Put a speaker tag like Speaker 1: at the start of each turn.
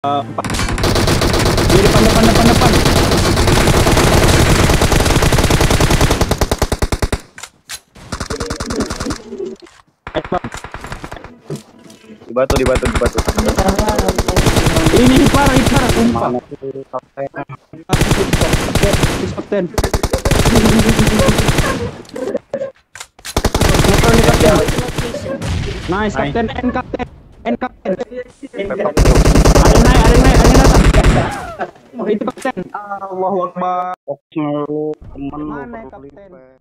Speaker 1: 4. Di depan.
Speaker 2: Di batu.
Speaker 1: Ini parah, sumpah. Kapten. Nice, kapten. N kapten. Ada yang naik datang. Itu kapten.
Speaker 2: Allahu Akbar. Temen lu,
Speaker 1: Mana kapten?